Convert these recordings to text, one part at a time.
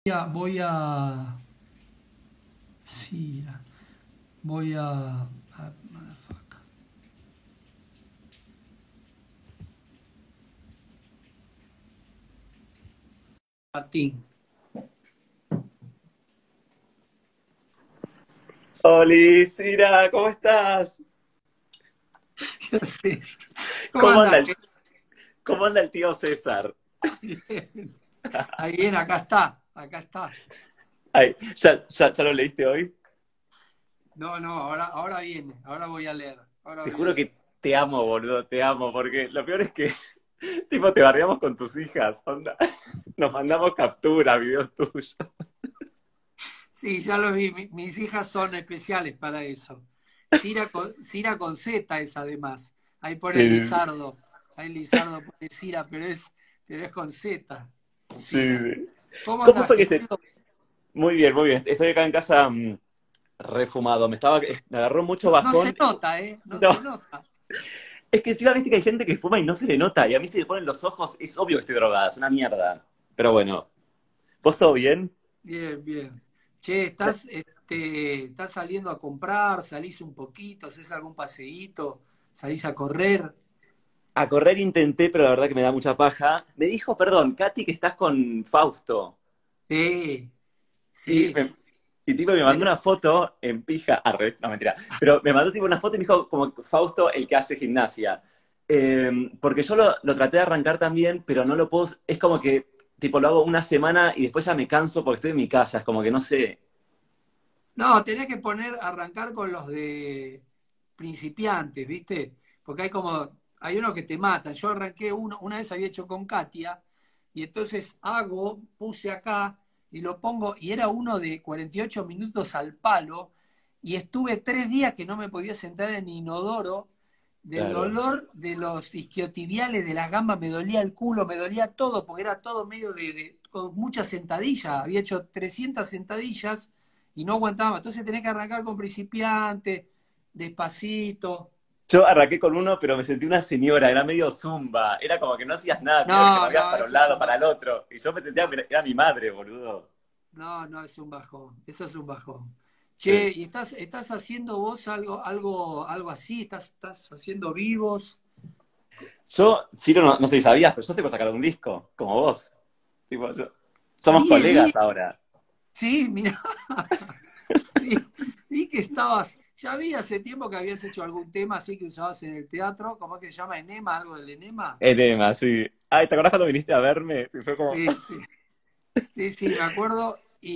Voy a. Sí, voy motherfucker. Martín. Oli, Sira, ¿cómo estás? ¿Qué haces? ¿Cómo ¿Cómo anda andás? cómo anda el tío César? Bien. Ahí bien, acá está, acá está. Ay, ¿ya lo leíste hoy? No, no, ahora viene, ahora voy a leer, ahora Te voy a juro leer. que te amo, boludo, te amo, porque lo peor es que, tipo, te bardeamos con tus hijas, onda. Nos mandamos captura, videos tuyos. Sí, ya lo vi, mis hijas son especiales para eso. Cira con Z es además. Ahí pone Sí, sí, Lizardo, ahí Lizardo pone Cira, pero es con Z, sí, Cira. sí. ¿Cómo ¿Cómo andás, fue que se...? querido? Muy bien, muy bien. Estoy acá en casa refumado. Me agarró mucho No, no se bajón. nota, ¿eh? No No, se nota. es que encima viste que hay gente que fuma y no se le nota. Y a mí se me ponen los ojos, es obvio que estoy drogada, es una mierda. Pero bueno, ¿vos todo bien? Bien, bien. Che, ¿estás saliendo a comprar? ¿Salís un poquito? ¿Haces algún paseíto? ¿Salís a correr? A correr intenté, pero la verdad que me da mucha paja. Me dijo, perdón, Katy, que estás con Fausto. Sí, Y, sí. me- y tipo me mandó Pero, una foto en pija. Arre, no mentira. Pero me mandó tipo una foto y me dijo como Fausto el que hace gimnasia. Porque yo lo traté de arrancar también, pero no lo puedo. Es como que tipo lo hago una semana y después ya me canso porque estoy en mi casa. Es como que no sé. no, tenés que arrancar con los de principiantes, ¿viste? Porque hay unos que te matan. Yo arranqué una vez había hecho con Katia, y entonces puse acá y lo pongo, y era uno de 48 minutos al palo, y estuve 3 días que no me podía sentar en inodoro, del Claro. dolor de los isquiotibiales, de las gambas, me dolía el culo, me dolía todo, porque era todo medio con muchas sentadillas. Había hecho 300 sentadillas y no aguantaba. Entonces tenés que arrancar con principiante, despacito. Yo arranqué con uno, pero me sentí una señora, era medio zumba. Era como que no hacías nada, mirá que te No, movías no, para un eso es lado, un para bajón. el otro. Y yo me sentía No, que era mi madre, boludo. no, no, es un bajón. Eso es un bajón. Che, Sí. ¿y estás haciendo vos algo así? ¿Estás haciendo vivos? Yo, Ciro, no sé si sabías, pero yo te puedo sacar un disco, como vos. Tipo, somos Vi, colegas ahora. sí, mira, vi que ya vi hace tiempo que habías hecho algún tema así que usabas en el teatro. ¿Cómo es que se llama? ¿Enema? ¿Algo del enema? Enema, sí. Ay, ¿te acordás cuando viniste a verme? Y fue como, Sí, sí. Sí, sí, me acuerdo.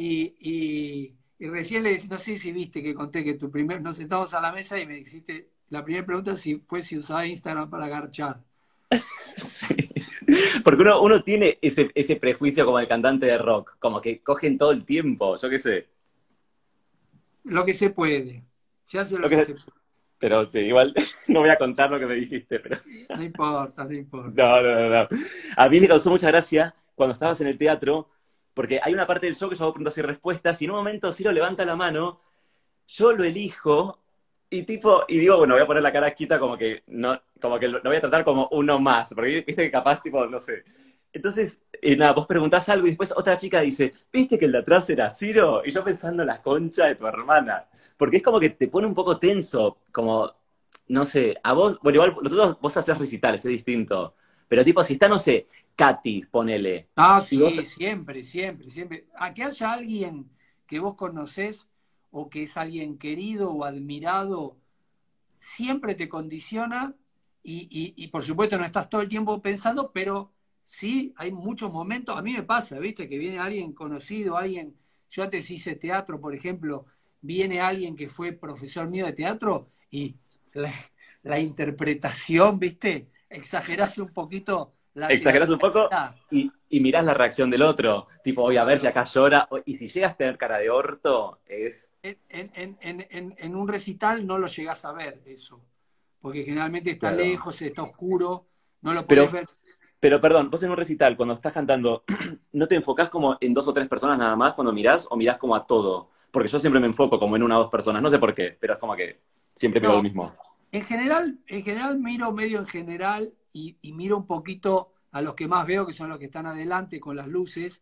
Y recién no sé si viste que conté que nos sentamos a la mesa y me hiciste la primera pregunta si usaba Instagram para garchar. sí. Porque uno tiene ese prejuicio como el cantante de rock, como que cogen todo el tiempo, yo qué sé. Lo que se puede. Se hace Lo lo que que, se puede. pero sí, igual no voy a contar lo que me dijiste, pero No importa, no importa. no, no, no, no. A mí me causó mucha gracia cuando estabas en el teatro, porque hay una parte del show que yo hago preguntas y respuestas, y en un momento Ciro levanta la mano, yo lo elijo y tipo, y digo, bueno, voy a poner la cara quieta como que lo voy a tratar como uno más, porque viste que capaz, tipo, no sé. Entonces, nada, vos preguntás algo y después otra chica dice, ¿viste que el de atrás era Ciro? Y yo pensando la concha de tu hermana. Porque es como que te pone un poco tenso, como, no sé, a vos, bueno, igual vos hacés recitales, es distinto. Pero tipo, si está, no sé, Katy, ponele. Ah, Y vos, sí, siempre, siempre, siempre. A que haya alguien que vos conocés o que es alguien querido o admirado, siempre te condiciona y por supuesto no estás todo el tiempo pensando, pero sí hay muchos momentos, a mí me pasa, ¿viste? Que viene alguien conocido, yo antes hice teatro, por ejemplo, viene alguien que fue profesor mío de teatro y la, la interpretación, ¿viste? Exagerás un poquito la exagerás un poco teatralidad. y mirás la reacción del otro. Tipo, voy a ver si Claro. acá llora. Y si llegas a tener cara de orto, es. En un recital no lo llegás a ver eso, porque generalmente está Claro. lejos, está oscuro, no lo podés Pero, ver. pero perdón, vos en un recital, cuando estás cantando, ¿no te enfocás como en dos o tres personas nada más cuando mirás o mirás como a todo? Porque yo siempre me enfoco como en una o dos personas, no sé por qué, pero es como que siempre miro lo No, mismo. en general miro medio en general y miro un poquito a los que más veo, que son los que están adelante con las luces,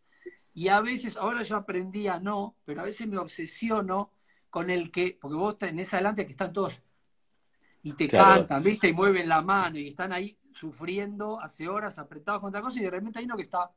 Y a veces, ahora yo aprendí a no, pero a veces me obsesiono con el que, porque vos tenés adelante que están todos y te Claro, cantan, ¿viste? Y mueven la mano y están ahí sufriendo hace horas apretados contra cosas y de repente hay uno que está,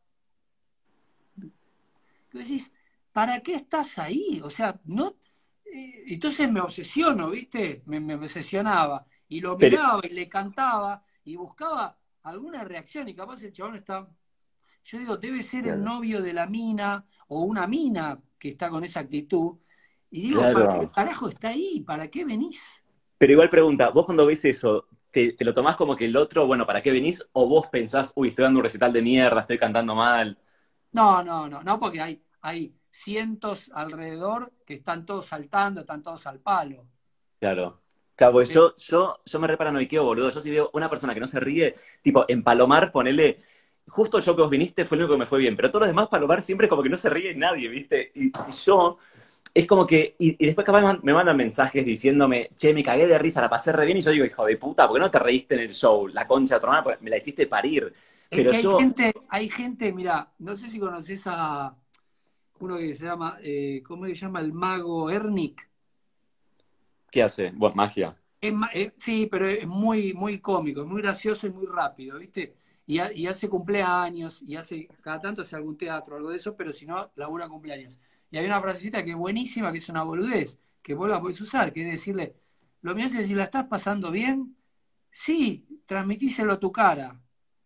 que decís, ¿para qué estás ahí? O sea, no... entonces me obsesiono, ¿viste? Me obsesionaba y lo pero miraba y le cantaba y buscaba alguna reacción y capaz el chabón está... Yo digo, debe ser el claro, novio de la mina o una mina que está con esa actitud. Y digo, ¿para qué claro. carajo está ahí? ¿Para qué venís? Pero igual pregunta, vos cuando ves eso, te lo tomás como que el otro, bueno, ¿para qué venís? ¿O vos pensás, uy, estoy dando un recital de mierda, estoy cantando mal? No, no, no, no, porque hay cientos alrededor que están todos saltando, están todos al palo. Claro. Claro, pues Pero yo me reparanoiqueo, boludo. Yo si veo una persona que no se ríe, tipo, en Palomar, ponele, justo el show que vos viniste fue el único que me fue bien, pero todos los demás Palomar siempre es como que no se ríe nadie, ¿viste? Y yo, es como que, y después capaz me mandan mensajes diciéndome, che, me cagué de risa, la pasé re bien, y yo digo, hijo de puta, ¿por qué no te reíste en el show? La concha de tu hermana, porque me la hiciste parir. es Pero que yo, hay gente, mira, no sé si conoces a uno que se llama, ¿cómo se llama? El mago Ernick. ¿qué hace? Vos, magia. Sí, pero es muy, muy cómico, es muy gracioso y muy rápido, ¿viste? Y hace cumpleaños, y hace, cada tanto hace algún teatro, algo de eso, pero si no, labura cumpleaños. Y hay una frasecita que es buenísima, que es una boludez, que vos la podés usar, que es decirle, lo mío es decir, ¿la estás pasando bien? Sí, transmitíselo a tu cara.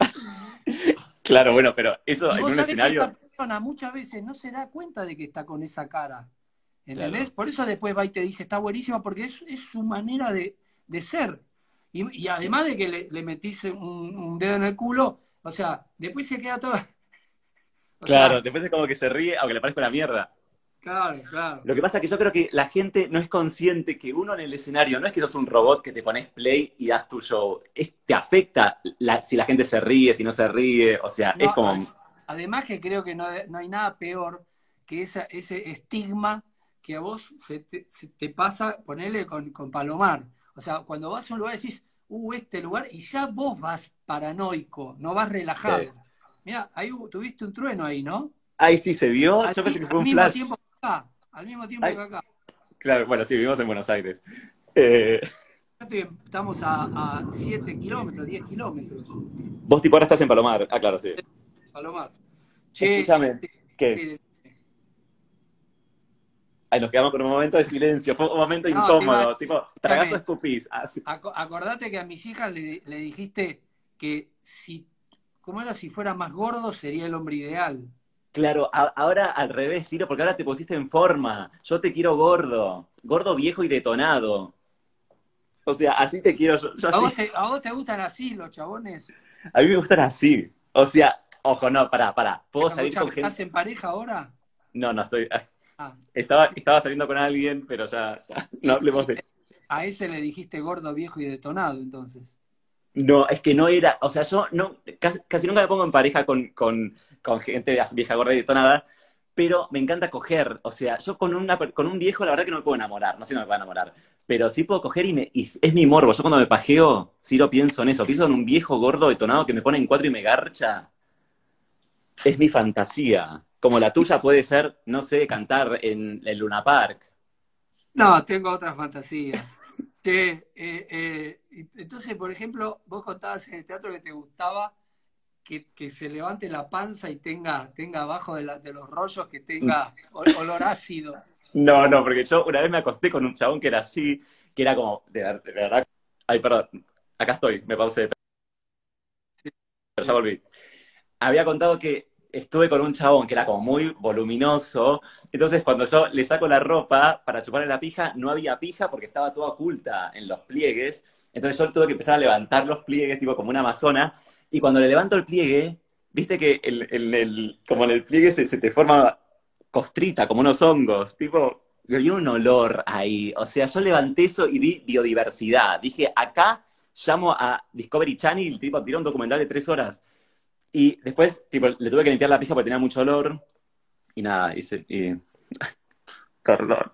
Claro, bueno, pero eso Y en vos un sabés que esa escenario, persona muchas veces no se da cuenta de que está con esa cara. ¿Entendés? claro. Por eso después va y te dice, está buenísima, porque es su manera de ser. Y además de que le metís un dedo en el culo, o sea, después se queda todo. O Claro, sea, después es como que se ríe, aunque le parezca una mierda. claro, claro. Lo que pasa es que yo creo que la gente no es consciente que uno en el escenario no es que sos un robot que te pones play y das tu show. Te afecta si la gente se ríe, si no se ríe. O sea, No, es como. además que creo que no hay nada peor que ese estigma que a vos se te pasa, ponele con Palomar. O sea, cuando vas a un lugar decís, este lugar, y ya vos vas paranoico, no vas relajado. Mira, ahí tuviste un trueno ahí, ¿no? Ay, sí, se vio. Al, Yo pensé que al fue un mismo flash. tiempo que acá, al mismo tiempo Ay, que acá. claro, bueno, sí, vivimos en Buenos Aires. Eh, Estamos a 7 kilómetros, 10 kilómetros. vos tipo ahora estás en Palomar. Ah, claro, sí. Palomar. Che, Escúchame. ¿Qué? eh, Ay, nos quedamos con un momento de silencio. Fue un momento no, te iba a incómodo. Tipo, tragás o escúchame, escupís. Ah, sí. acordate que a mis hijas le dijiste que si, ¿cómo era? Si fuera más gordo sería el hombre ideal. Claro, ahora al revés, Ciro, porque ahora te pusiste en forma. Yo te quiero gordo. Gordo, viejo y detonado. O sea, así te quiero yo, ¿A así. vos te gustan así los chabones? A mí me gustan así. O sea, ojo, no, pará. ¿Puedo Pero salir con escúchame, ¿estás gente? en pareja ahora? No, no, estoy. Ah, Estaba saliendo con alguien, pero ya. No hablemos y de. a ese le dijiste gordo, viejo y detonado, entonces. No, es que no era. O sea, yo no, casi nunca me pongo en pareja con gente así vieja, gorda y detonada, pero me encanta coger. O sea, yo con un viejo, la verdad que no me puedo enamorar. No sé si no me puedo enamorar. Pero sí puedo coger y es mi morbo. Yo cuando me pajeo, sí lo pienso en eso. Pienso en un viejo gordo detonado que me pone en cuatro y me garcha. Es mi fantasía. Como la tuya puede ser, no sé, cantar en el Luna Park. No, tengo otras fantasías. Che, entonces, por ejemplo, vos contabas en el teatro que te gustaba que se levante la panza y tenga abajo de los rollos que tenga olor ácido. No, no, porque yo una vez me acosté con un chabón que era así, que era como, de verdad. Ay, perdón, acá estoy, me pausé, Sí, pero ya sí. volví. Había contado que estuve con un chabón que era como muy voluminoso, entonces cuando yo le saco la ropa para chuparle la pija, no había pija porque estaba toda oculta en los pliegues, entonces yo tuve que empezar a levantar los pliegues, tipo como una amazona, y cuando le levanto el pliegue, viste que como en el pliegue se te forma costrita, como unos hongos, tipo, y había un olor ahí, o sea, yo levanté eso y vi biodiversidad, dije, acá llamo a Discovery Channel, tipo, tiró un documental de 3 horas. Y después, tipo, le tuve que limpiar la pija porque tenía mucho olor. Y nada, perdón.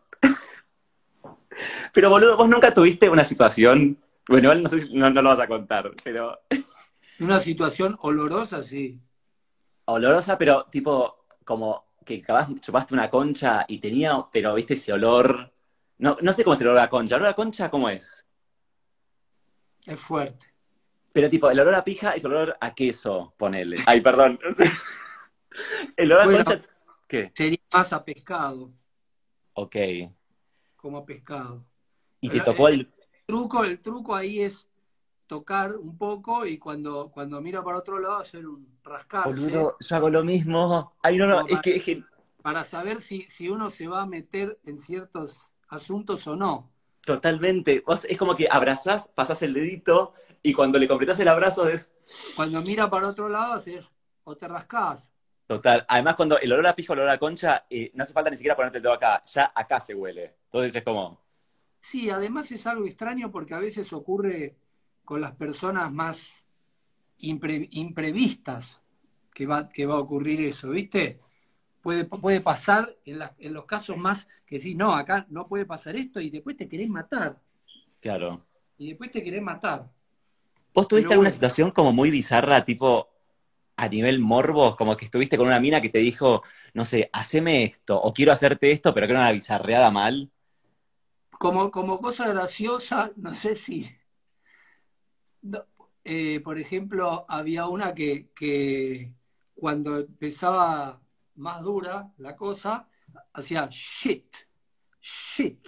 Pero boludo, vos nunca tuviste una situación. Bueno, igual no sé si no lo vas a contar, pero. Una situación olorosa, sí. Olorosa, pero tipo, como que capaz chupaste una concha y tenía, pero viste ese olor. No, no sé cómo es el olor a la concha. ¿El olor a concha cómo es? Es fuerte. Pero tipo, el olor a pija es olor a queso, ponele. Ay, perdón. El olor a Bueno, concha, ¿qué? sería más a pescado, Ok. como a pescado. Y te El, tocó el el... el truco ahí es tocar un poco y cuando miro para otro lado hacer un rascarse, Boludo, yo hago lo mismo. Ay, no, no, como es que... para saber si uno se va a meter en ciertos asuntos o no. Totalmente. Vos es como que abrazás, pasás el dedito y cuando le completás el abrazo es Cuando mira para otro lado haces, o te rascás. total. Además, cuando el olor a pijo, el olor a concha, no hace falta ni siquiera ponerte el dedo acá. Ya acá se huele. Entonces es como, Sí, además es algo extraño porque a veces ocurre con las personas más imprevistas que va a ocurrir eso, ¿viste? Puede pasar en los casos más que sí, no, acá no puede pasar esto y después te querés matar. claro. Y después te querés matar. ¿Vos tuviste Pero alguna bueno, situación como muy bizarra, tipo a nivel morbo, como que estuviste con una mina que te dijo, no sé, haceme esto, o quiero hacerte esto, pero que era una bizarreada mal? como cosa graciosa, no sé si, no, por ejemplo, había una que cuando empezaba más dura la cosa, hacía shit, shit.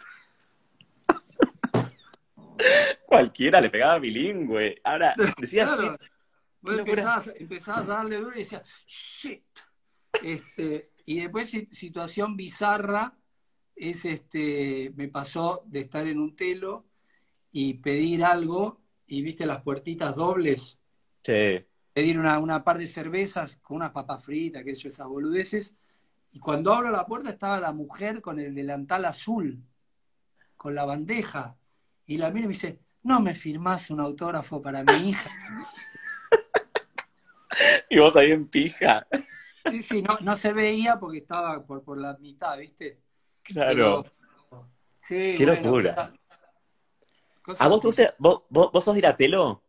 Cualquiera le pegaba bilingüe. Ahora, decía shit, Claro, qué vos locura. empezabas a darle duro y decías shit. Y después situación bizarra es me pasó de estar en un telo y pedir algo y viste las puertitas dobles, Che, pedir una par de cervezas con unas papas fritas, que eso, esas boludeces. Y cuando abro la puerta estaba la mujer con el delantal azul, con la bandeja. Y la mira y me dice, ¿no me firmás un autógrafo para mi hija? y vos ahí en pija. Sí, sí, no, no se veía porque estaba por la mitad, ¿viste? Pero Claro, sí, qué bueno, locura. ¿A cosas vos te gusta, bizarras. vos sos de ir a telo?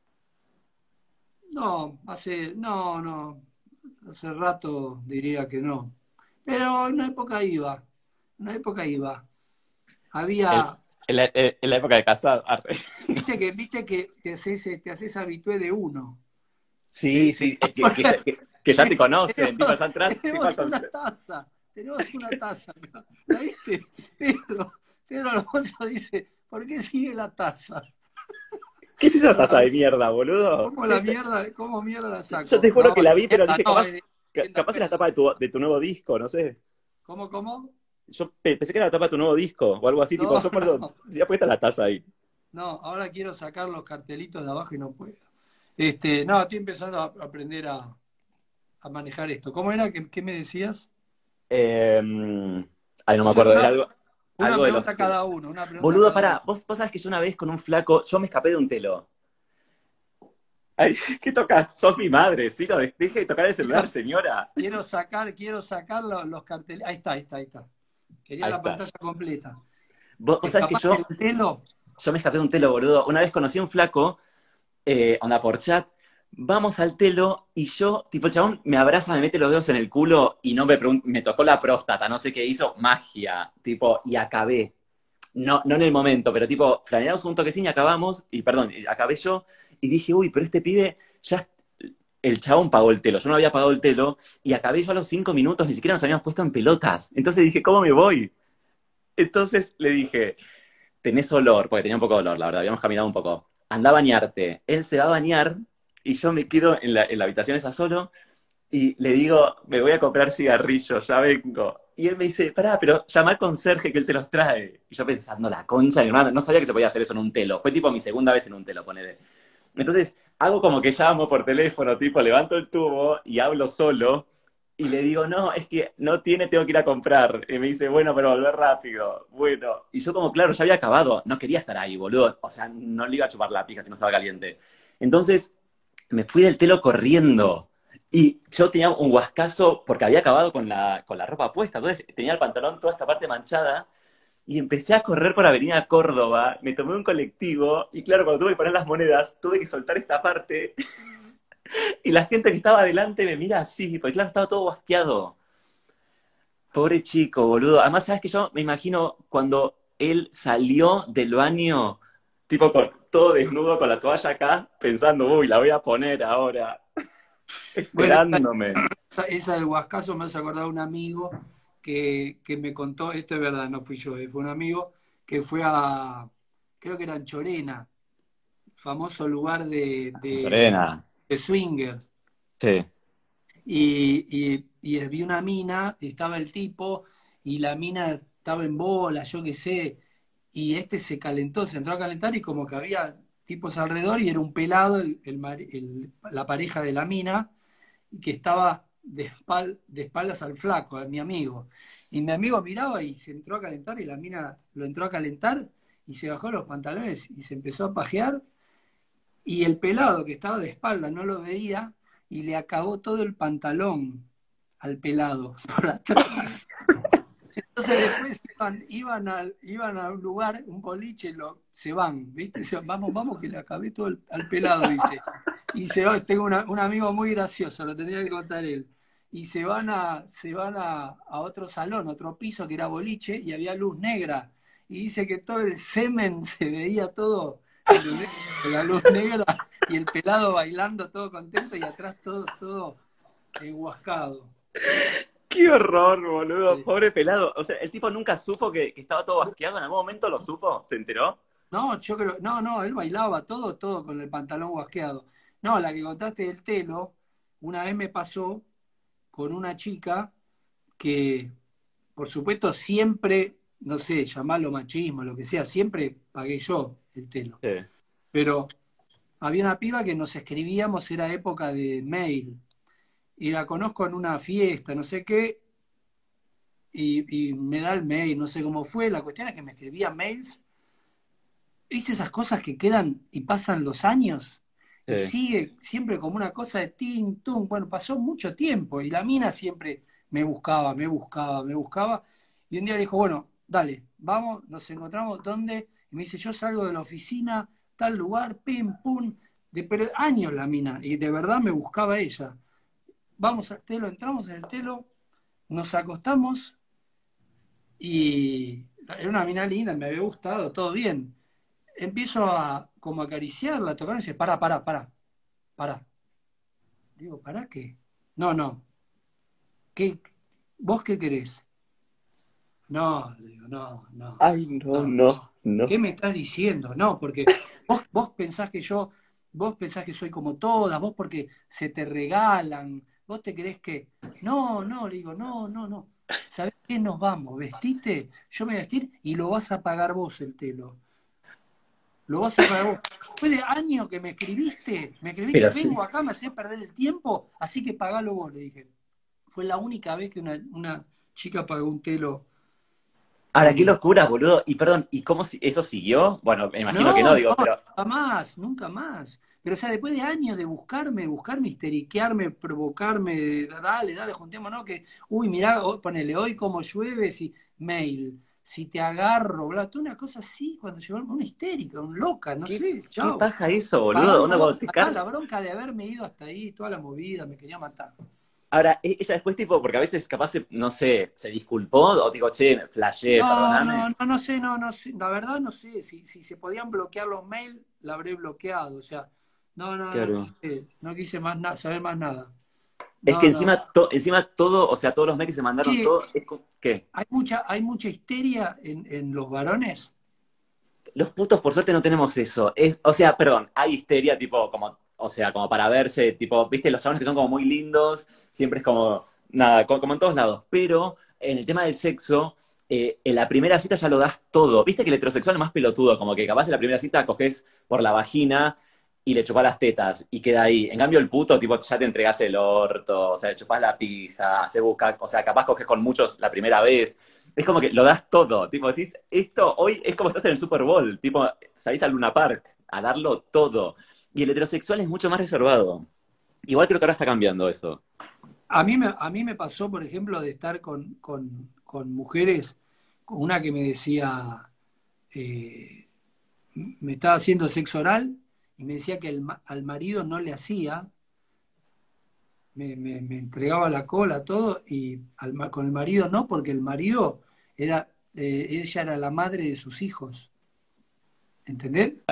No, no, hace rato diría que no. Pero en una época iba, en una época iba. En, Había, en la época de casado. Arre. viste que te haces habitué de uno. Sí, sí, que ya te conocen, tipo, ya entras, tipo al concierto. Tenemos una taza acá. ¿La viste? Pedro Alfonso dice, ¿por qué sigue la taza? ¿Qué es esa No taza la- de mierda, boludo? ¿Cómo la mierda, cómo mierda la Yo te saco? juro No, que la vi, pero mierda, dije, no, capaz, es de tienda capaz es la persa. tapa de tu nuevo disco, no sé. ¿Cómo? Yo pensé que era la tapa de tu nuevo disco o algo así, tipo, No, yo por eso no, ya puesta la taza ahí. no, ahora quiero sacar los cartelitos de abajo y no puedo. No, estoy empezando a aprender a manejar esto. ¿Cómo era? ¿Qué me decías? Eh, ay, no O me sea, acuerdo, era algo, una algo de los... pregunta cada uno, una pregunta Boludo, cada uno. pará, vos sabés que yo una vez con un flaco, yo me escapé de un telo. Ay, ¿qué tocas? Sos mi madre, sí, deje de tocar el celular, Quiero, señora. quiero sacar los carteles. Ahí está. Quería Ahí la está. pantalla completa. Vos ¿Te sabés que escapaste de un telo? yo me escapé de un telo, boludo. Una vez conocí a un flaco, onda por chat, vamos al telo y yo, tipo, el chabón me abraza, me mete los dedos en el culo y no me tocó la próstata, no sé qué hizo, magia, tipo, y acabé. No, no en el momento, pero tipo, planeamos un toquecín y acabamos, y perdón, y acabé yo, y dije, uy, pero este pibe ya. El chabón pagó el telo, yo no había pagado el telo, y acabé yo a los 5 minutos, ni siquiera nos habíamos puesto en pelotas. Entonces dije, ¿cómo me voy? Entonces le dije, tenés olor, porque tenía un poco de olor, la verdad, habíamos caminado un poco. Anda a bañarte. Él se va a bañar y yo me quedo en la habitación esa solo y le digo, me voy a comprar cigarrillos, ya vengo. Y él me dice, pará, pero llama al conserje que él te los trae. Y yo pensando, la concha de mi hermana, no sabía que se podía hacer eso en un telo. Fue tipo mi segunda vez en un telo, ponele. Entonces, hago como que llamo por teléfono, tipo, levanto el tubo y hablo solo. Y le digo, no, es que no tiene, tengo que ir a comprar. Y me dice, bueno, pero volver rápido. Bueno. Y yo como, claro, ya había acabado. No quería estar ahí, boludo. O sea, no le iba a chupar la pija si no estaba caliente. Entonces, me fui del telo corriendo. Y yo tenía un huascazo porque había acabado con la ropa puesta. Entonces, tenía el pantalón toda esta parte manchada. Y empecé a correr por Avenida Córdoba, me tomé un colectivo y claro, cuando tuve que poner las monedas, tuve que soltar esta parte y la gente que estaba adelante me mira así, porque claro, estaba todo basqueado. Pobre chico, boludo. Además, ¿sabes que yo me imagino cuando él salió del baño, tipo con todo desnudo con la toalla acá, pensando, uy, la voy a poner ahora, Bueno, esperándome. esa del Huascazo me hace acordar a un amigo que me contó, esto es verdad, no fui yo, fue un amigo que fue creo que era en Chorena, famoso lugar Chorena. de swingers. Sí. Y vi una mina, estaba el tipo, y la mina estaba en bola, yo qué sé, y este se calentó, se entró a calentar y como que había tipos alrededor y era un pelado, la pareja de la mina, que estaba de espaldas al flaco, a mi amigo. Y mi amigo miraba y se entró a calentar y la mina lo entró a calentar y se bajó los pantalones y se empezó a pajear y el pelado que estaba de espalda no lo veía y le acabó todo el pantalón al pelado por atrás. Entonces después iban a un lugar, un boliche, se van, ¿viste? Vamos, vamos, que le acabé todo al pelado, dice. Y se va, tengo un amigo muy gracioso, lo tendría que contar él. Y se van a otro salón, otro piso que era boliche, y había luz negra. Y dice que todo el semen se veía todo, ¿entendés? Con la luz negra y el pelado bailando todo contento y atrás todo enguascado. Qué horror, boludo. Sí. Pobre pelado. O sea, el tipo nunca supo que estaba todo basqueado. ¿En algún momento lo supo? ¿Se enteró? No, yo creo, no, él bailaba todo con el pantalón guasqueado. No, la que contaste del telo, una vez me pasó con una chica que, por supuesto, siempre, no sé, llamarlo machismo, lo que sea, siempre pagué yo el telo. Sí. Pero había una piba que nos escribíamos, era época de mail, y la conozco en una fiesta, no sé qué, y me da el mail, no sé cómo fue, la cuestión es que me escribía mails. ¿Viste esas cosas que quedan y pasan los años? Y Sí. sigue siempre como una cosa de tin, tum. Bueno, pasó mucho tiempo y la mina siempre me buscaba, me buscaba, me buscaba. Y un día le dijo, bueno, dale, vamos, nos encontramos, ¿dónde? Y me dice, yo salgo de la oficina, tal lugar, pim, pum. Pero años la mina, y de verdad me buscaba ella. Vamos al telo, entramos en el telo, nos acostamos y era una mina linda, me había gustado, todo bien. Empiezo a como acariciarla, a tocar, y dice, pará. Digo, ¿para qué? No, no. ¿Qué, ¿Vos qué querés? No, le digo, Ay, no, no. no, no. ¿Qué me estás diciendo? No, porque vos pensás que soy como todas, vos porque se te regalan, vos te creés que. No, no, le digo, no. ¿Sabés qué? Nos vamos, vestiste, yo me voy a vestir y lo vas a pagar vos el telo. Lo vas a pagar vos. Después de años que me escribiste, Pero sí. vengo acá, me hacés perder el tiempo, así que pagalo vos, le dije. Fue la única vez que una chica pagó un telo Ahora, qué conmigo. locura, boludo. Y perdón, ¿y cómo eso siguió? Bueno, me imagino que No, no, no, digo, pero. nunca más, nunca más. Pero, o sea, después de años de buscarme, histeriquearme, provocarme, dale, juntémonos, que, uy, mirá, ponele, hoy como llueve, si, mail, si te agarro, bla, toda una cosa así, cuando llegó una histérica, un loca, no ¿Qué, sé, qué chao. paja eso, boludo? Pagalo Onda, vos, cuando te pagá car... la bronca de haberme ido hasta ahí, toda la movida, me quería matar. Ahora, ella después, tipo, porque a veces capaz, no sé, se disculpó o digo, che, flashé, perdóname. No sé, no sé, la verdad no sé, si se podían bloquear los mails, la habré bloqueado, o sea, no Claro. quise, no quise más saber más nada. Es que No. encima todo, o sea, todos los mails que se mandaron, Che, todo, ¿qué? hay mucha histeria en los varones. Los putos, por suerte, no tenemos eso. O sea, perdón, hay histeria, tipo, como, o sea, como para verse, tipo, viste, los chabones que son como muy lindos, siempre es como, nada, como en todos lados. Pero en el tema del sexo, en la primera cita ya lo das todo. Viste que el heterosexual es más pelotudo, como que capaz en la primera cita coges por la vagina y le chupás las tetas y queda ahí. En cambio, el puto, tipo, ya te entregás el orto, o sea, le chupás la pija, se busca, o sea, capaz coges con muchos la primera vez. Es como que lo das todo, tipo, decís, esto hoy es como estás en el Super Bowl, tipo, salís al Luna Park a darlo todo. Y el heterosexual es mucho más reservado. Igual creo que ahora está cambiando eso. A mí me pasó, por ejemplo, de estar con mujeres, con una que me decía, eh, me estaba haciendo sexo oral y me decía que al marido no le hacía me entregaba la cola, todo, y con el marido no, porque el marido ella era la madre de sus hijos. ¿Entendés?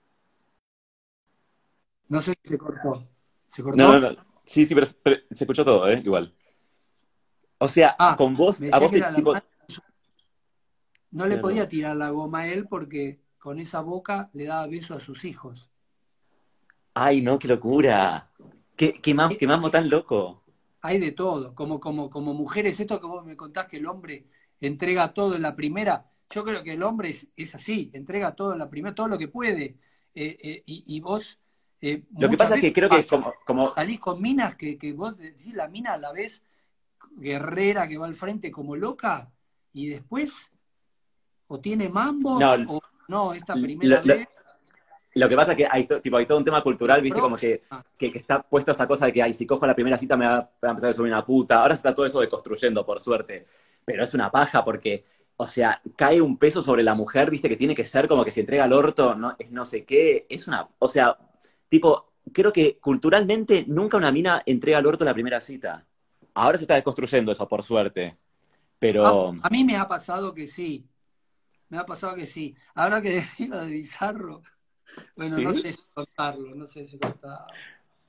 No sé si se cortó. ¿Se No, no, cortó? no. Sí, sí, pero se escuchó todo, ¿eh? Igual. O sea, Ah, con vos, me a decía vos que te era la tipo. madre. No le Claro. podía tirar la goma a él porque con esa boca le daba beso a sus hijos. Ay, no, qué locura. Qué mambo tan loco. Hay de todo, como mujeres, esto que vos me contás que el hombre entrega todo en la primera, yo creo que el hombre es así, entrega todo en la primera, todo lo que puede. Y vos Lo que muchas pasa es veces que creo que es pasa, como, salís con minas que vos decís la mina a la vez guerrera que va al frente como loca y después o tiene no, mambos o no, esta lo, primera lo- vez, lo que pasa es que hay todo un tema la cultural, viste, como próxima. que está puesto esta cosa de que, ay, si cojo la primera cita me va a empezar a subir una puta. Ahora se está todo eso deconstruyendo, por suerte. Pero es una paja porque, o sea, cae un peso sobre la mujer, viste, que tiene que ser como que si entrega al orto, no, es no sé qué. O sea, tipo, creo que culturalmente nunca una mina entrega al orto la primera cita. Ahora se está desconstruyendo eso, por suerte. Pero, A mí me ha pasado que sí, me ha pasado que sí. Ahora que decís lo de Bizarro, bueno, no ¿sí? sé si contarlo, no sé si contarlo.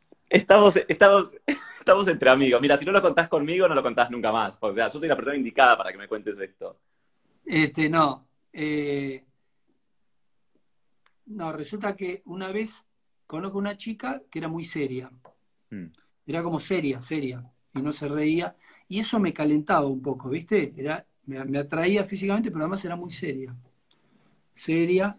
Estamos entre amigos. Mira, si no lo contás conmigo, no lo contás nunca más. O sea, yo soy la persona indicada para que me cuentes esto. No, no, resulta que una vez conozco una chica que era muy seria, Mm. era como seria, seria, y no se reía, y eso me calentaba un poco, ¿viste? Me atraía físicamente, pero además era muy seria. Seria,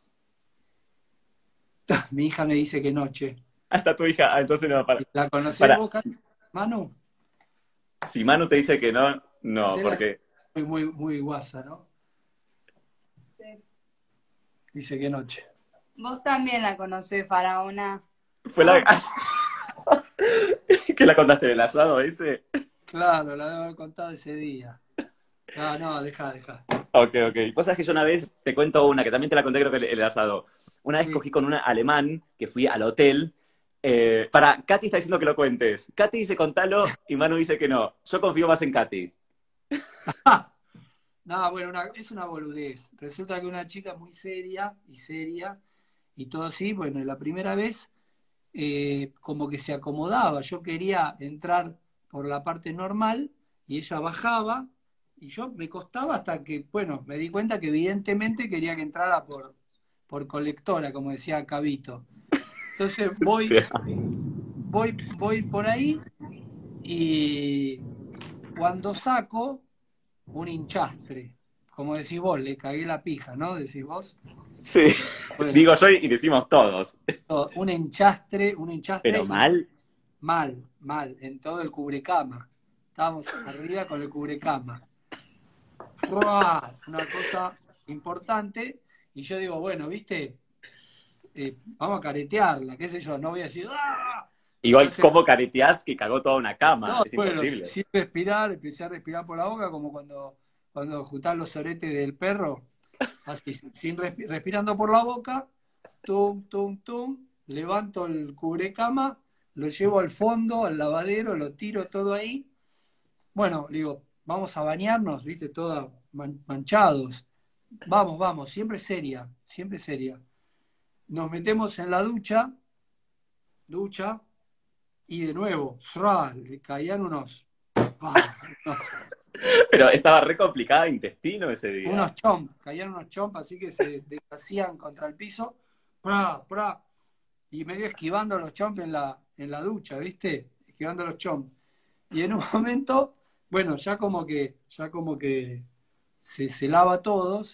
mi hija me dice que noche. Hasta tu hija. Ah, entonces no, ¿La conocés para. vos, Manu? Si Manu te dice que no, no, Hacela porque muy, muy guasa, ¿no? Sí. Dice que noche. Vos también la conocés, Faraona. fue la. Ah, que la contaste del asado ese. claro, la debo haber contado ese día. No, no, deja, deja. Ok, ok. Vos sabés que yo una vez te cuento una, que también te la conté, creo que el asado. Una vez Sí. cogí con un alemán que fui al hotel. Katy está diciendo que lo cuentes. Katy dice contalo y Manu dice que no. Yo confío más en Katy. No, bueno, es una boludez. Resulta que una chica muy seria y todo así, bueno, la primera vez como que se acomodaba. Yo quería entrar por la parte normal y ella bajaba y yo me costaba hasta que, bueno, me di cuenta que evidentemente quería que entrara por colectora, como decía Cabito. Entonces voy por ahí y cuando saco un hinchastre, como decís vos, le cagué la pija, ¿no? Decís vos. Sí, Bueno, digo yo y decimos todos. un Pero enchastre y mal. mal, mal, en todo el cubrecama. Estábamos arriba con el cubrecama. ¡Fua! Una cosa importante. Y yo digo, bueno, ¿viste? Vamos a caretearla, qué sé yo, no voy a decir ¡ah! Igual, Entonces, ¿cómo careteás que cagó toda una cama? no, Es bueno, imposible. sin respirar, empecé a respirar por la boca, como cuando juntás los oretes del perro, así, respirando por la boca, tum, tum, tum, levanto el cubrecama, lo llevo al fondo, al lavadero, lo tiro todo ahí. Bueno, digo, vamos a bañarnos, viste, todas manchados. Vamos, vamos, siempre seria, siempre seria. Nos metemos en la ducha, y de nuevo, ¡zra! Le caían ¡pah! Pero estaba re complicada de intestino ese día. Unos chomp, caían unos chomp, así que se deshacían contra el piso, ¡pra! ¡pra! Y medio esquivando los chomp en la ducha, ¿viste? Esquivando los chomp. Y en un momento, bueno, ya como que se lava todo,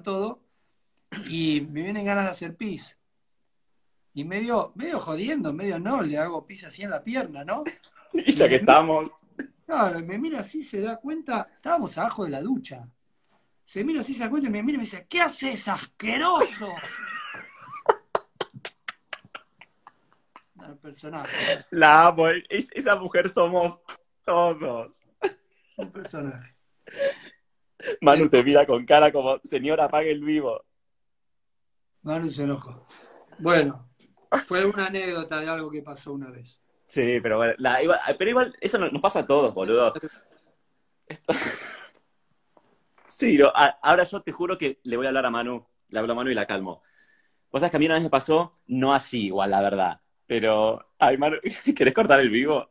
y me vienen ganas de hacer pis. Y medio jodiendo, medio no, le hago pis así en la pierna, ¿no? Y Y ya que me mira, estamos. claro, y me mira así, se da cuenta, estábamos abajo de la ducha. Se mira así, se da cuenta y me mira y me dice, ¿qué haces, asqueroso? No, el personaje, La amo. Esa mujer somos todos. un personaje. Manu te mira con cara como, señora, apague el vivo. Manu se enojó. Bueno, fue una anécdota de algo que pasó una vez. Sí, pero bueno, pero igual, eso nos pasa a todos, boludo. Esto- Sí, ahora yo te juro que le voy a hablar a Manu, le hablo a Manu y la calmo. Vos sabés que a mí una vez me pasó, no así igual, la verdad, pero, ay, Manu, ¿querés cortar el vivo?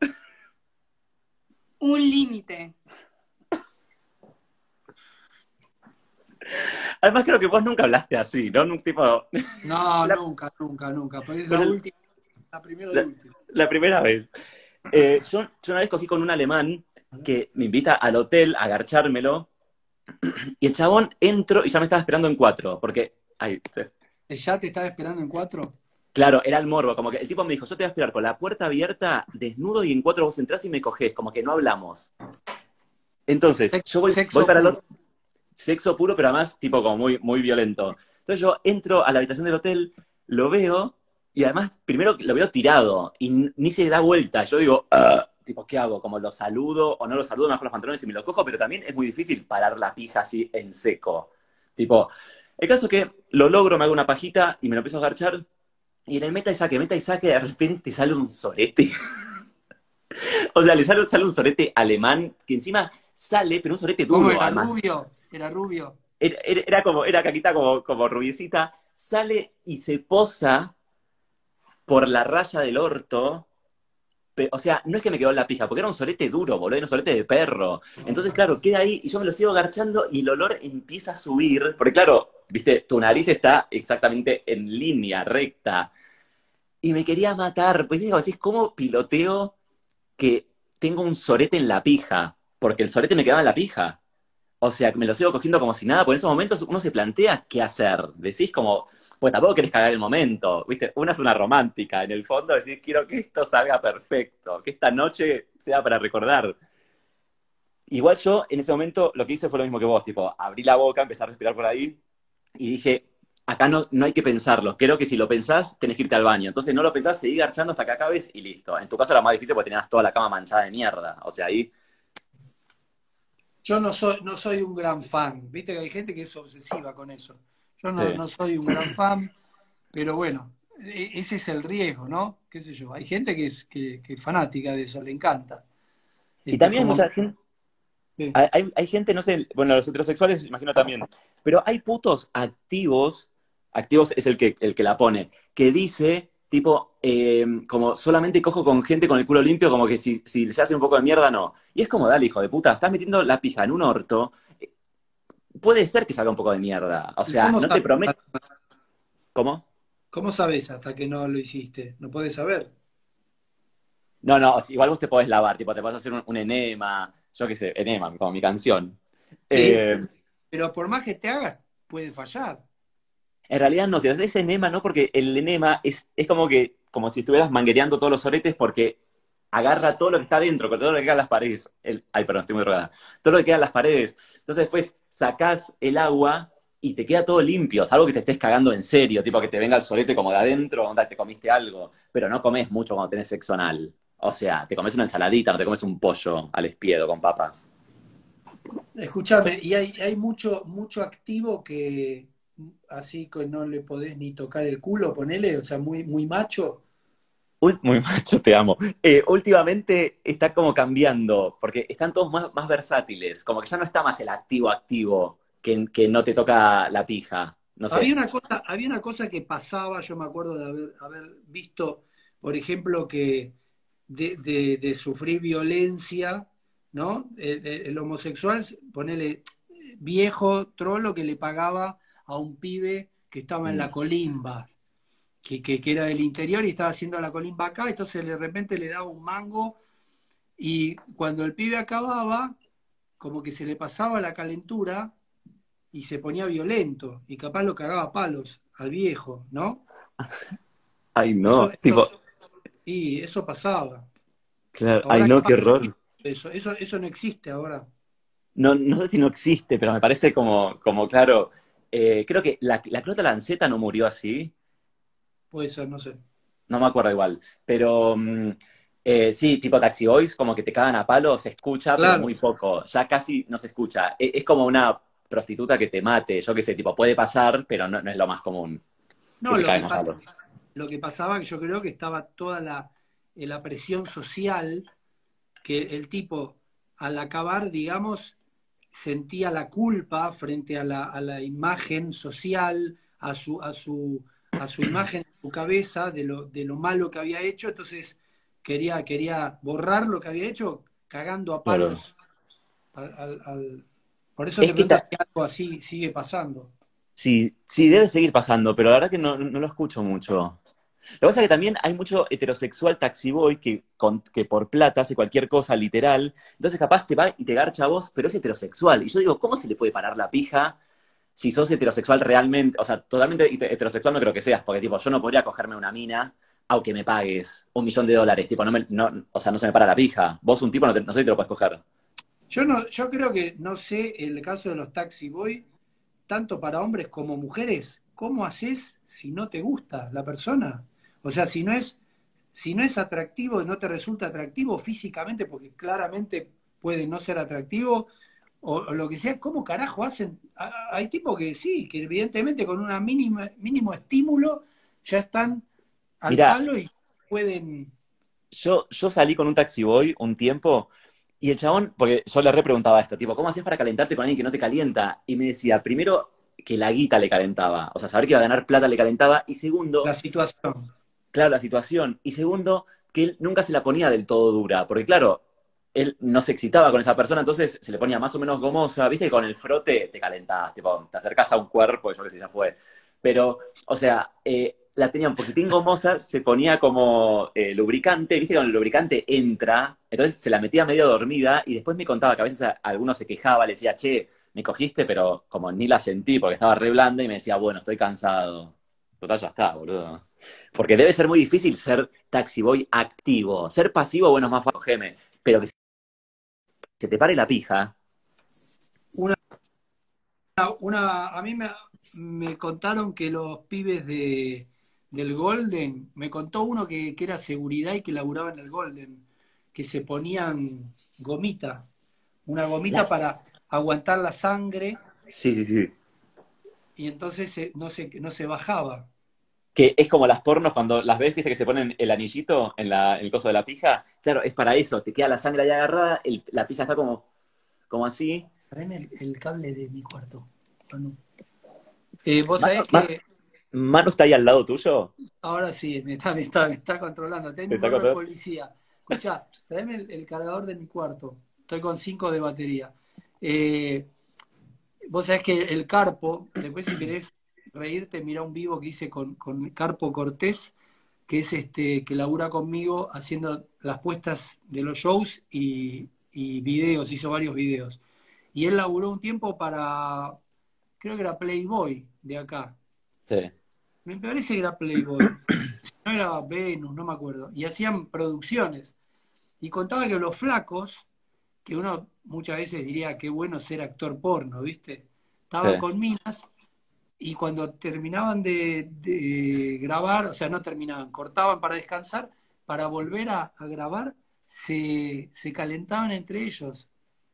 Un límite. Además creo que vos nunca hablaste así, ¿no? Tipo, No, la, nunca, nunca, nunca. Pero es la pero última, la primera y la- última. la primera vez. Yo una vez cogí con un alemán que me invita al hotel a garchármelo, y el chabón entró y ya me estaba esperando en cuatro, porque, ay, sí. ¿Ya te estaba esperando en 4? Claro, era el morbo, como que el tipo me dijo, yo te voy a esperar con la puerta abierta, desnudo, y en cuatro vos entrás y me cogés, como que no hablamos. Entonces, yo voy Sexo para puro. sexo puro, pero además tipo como muy, muy violento. Entonces yo entro a la habitación del hotel, lo veo, y además primero lo veo tirado, y ni se da vuelta. Yo digo, "Ah", tipo, ¿qué hago? Como lo saludo o no lo saludo, me bajo los pantalones y me lo cojo, pero también es muy difícil parar la pija así en seco. Tipo, el caso es que lo logro, me hago una pajita y me lo empiezo a garchar, y en el meta y saque, de repente sale un sorete. O sea, sale un sorete alemán que encima sale, pero un sorete ¿Cómo duro, era además. rubio? Era rubio. Era caquita como rubiecita, sale y se posa por la raya del orto. O sea, no es que me quedó en la pija, porque era un solete duro, boludo, era un solete de perro. Entonces, claro, queda ahí y yo me lo sigo garchando y el olor empieza a subir, porque claro, viste, tu nariz está exactamente en línea, recta. Y me quería matar, pues digo, así ¿cómo piloteo que tengo un sorete en la pija? Porque el sorete me quedaba en la pija. O sea, me lo sigo cogiendo como si nada, porque en esos momentos uno se plantea qué hacer. Decís como, pues tampoco querés cagar el momento, ¿viste? Una es una romántica, en el fondo decís, quiero que esto salga perfecto, que esta noche sea para recordar. Igual yo, en ese momento, lo que hice fue lo mismo que vos, tipo, abrí la boca, empecé a respirar por ahí, y dije, acá no hay que pensarlo, creo que si lo pensás, tenés que irte al baño. Entonces no lo pensás, seguí garchando hasta que acabes y listo. En tu caso era más difícil porque tenías toda la cama manchada de mierda. O sea, ahí, Yo no soy un gran fan. Viste que hay gente que es obsesiva con eso. Yo no, sí. no soy un gran fan, pero bueno, ese es el riesgo, ¿no? ¿Qué sé yo? Hay gente que es fanática de eso, le encanta. Y también hay Como, mucha gente. sí. Hay gente, no sé, bueno, los heterosexuales imagino también, pero hay putos activos, activos es el que la pone, que dice, tipo, como solamente cojo con gente con el culo limpio, como que si se hace un poco de mierda, no. Y es como, dale, hijo de puta, estás metiendo la pija en un orto, puede ser que salga un poco de mierda. O ¿Y sea, cómo no te sabes? prometo. ¿Cómo? ¿Cómo sabes hasta que no lo hiciste? No puedes saber. No, no, igual vos te podés lavar, tipo, te podés hacer un enema, yo qué sé, enema, como mi canción. Sí, Eh, pero por más que te hagas, puede fallar. En realidad no, si haces enema no, porque el enema es como que, como si estuvieras manguereando todos los oretes porque agarra todo lo que está dentro, todo lo que queda en las paredes. Ay, perdón, estoy muy drogada. Todo lo que queda en las paredes. Entonces después sacás el agua y te queda todo limpio, salvo que te estés cagando en serio, tipo que te venga el sorete como de adentro, onda, te comiste algo, pero no comes mucho cuando tenés sexo anal. O sea, te comes una ensaladita, no te comes un pollo al espiedo con papas. Escúchame, y hay mucho activo que así que no le podés ni tocar el culo, ponele, o sea, muy macho. Muy macho, te amo. Últimamente está como cambiando, porque están todos más versátiles, como que ya no está más el activo activo que no te toca la pija, no sé. Había una cosa que pasaba, yo me acuerdo de haber visto, por ejemplo, que de sufrir violencia, ¿no? El homosexual, ponele viejo trolo que le pagaba a un pibe que estaba en la Mm. colimba, que era del interior y estaba haciendo la colimba acá, entonces de repente le daba un mango y cuando el pibe acababa, como que se le pasaba la calentura y se ponía violento y capaz lo cagaba a palos al viejo, ¿no? Ay, Eso, no, tipo, eso, y eso pasaba. claro, ay, Ahora no, capaz qué que no horror. existe eso no existe ahora. No, no sé si no existe, pero me parece como claro, creo que la Clota Lanceta no murió así, Puede ser, no sé. no me acuerdo igual, pero sí, tipo Taxi Boys, como que te cagan a palo, se escucha, pero Claro. muy poco, ya casi no se escucha. Es como una prostituta que te mate, yo qué sé, tipo, puede pasar, pero no es lo más común, que No, te lo caguen que a pasa, palos. lo que pasaba que yo creo que estaba toda la presión social, que el tipo al acabar, digamos, sentía la culpa frente a la imagen social, a su imagen en su cabeza de lo malo que había hecho, entonces quería borrar lo que había hecho cagando a Claro. palos Por eso Es te que pregunto si algo así sigue pasando. sí, sí, debe seguir pasando, pero la verdad que no lo escucho mucho. Lo que pasa es que también hay mucho heterosexual taxiboy que por plata hace cualquier cosa literal, entonces capaz te va y te garcha a vos, pero es heterosexual. Y yo digo, ¿cómo se le puede parar la pija si sos heterosexual realmente? O sea, totalmente heterosexual no creo que seas, porque tipo, yo no podría cogerme una mina aunque me pagues $1 millón, tipo, o sea, no se me para la pija. Vos un tipo no sé si te lo puedes coger. Yo creo que no sé el caso de los taxi boy, tanto para hombres como mujeres, ¿cómo haces si no te gusta la persona? O sea, si no es atractivo y no te resulta atractivo físicamente, porque claramente puede no ser atractivo, o lo que sea, ¿cómo carajo hacen? Hay tipos que sí, que evidentemente con un mínimo estímulo ya están al Mira, palo y pueden. yo salí con un taxiboy un tiempo y el chabón, porque yo le repreguntaba esto, tipo, ¿cómo hacías para calentarte con alguien que no te calienta? Y me decía, primero, que la guita le calentaba, o sea, saber que iba a ganar plata le calentaba, y La segundo, situación. claro, la situación, y segundo, que él nunca se la ponía del todo dura, porque claro, él no se excitaba con esa persona, entonces se le ponía más o menos gomosa, viste que con el frote te calentás, tipo, te acercás a un cuerpo y yo qué sé, ya fue. Pero, o sea, la tenía un poquitín gomosa, se ponía como lubricante, viste que con el lubricante entra, entonces se la metía medio dormida y después me contaba que a veces alguno se quejaba, le decía, che, me cogiste, pero como ni la sentí porque estaba re blanda y me decía, bueno, estoy cansado. Total, ya está, boludo. Porque debe ser muy difícil ser taxiboy activo. Ser pasivo, bueno, es más fácil, geme. Pero que se te pare la pija. Una, a mí me contaron que los pibes del Golden, me contó uno que era seguridad y que laburaba en el Golden, que se ponían gomita, una gomita La- para aguantar la sangre Sí, sí, sí. y entonces no se bajaba. Que es como las pornos cuando las ves, viste que se ponen el anillito en el coso de la pija. Claro, es para eso. Te queda la sangre ahí agarrada, la pija está como así. Tráeme el cable de mi cuarto. Manu. Vos Manu, sabés que Manu está ahí al lado tuyo. ahora sí, me está controlando. ¿Te Tengo un está olor de contando? policía. Escuchá, tráeme el cargador de mi cuarto. Estoy con 5 de batería. Eh, Vos sabés que el Carpo, después si querés reírte, mirá un vivo que hice con Carpo Cortés, que es que labura conmigo haciendo las puestas de los shows y videos, hizo varios videos. Y él laburó un tiempo para, creo que era Playboy de acá. Sí. Me parece que era Playboy. No era Venus, no me acuerdo. Y hacían producciones. Y contaba que los flacos, que uno muchas veces diría qué bueno ser actor porno, ¿viste? Sí. Estaba con minas y cuando terminaban de grabar, o sea, no terminaban, cortaban para descansar, para volver a grabar, se calentaban entre ellos.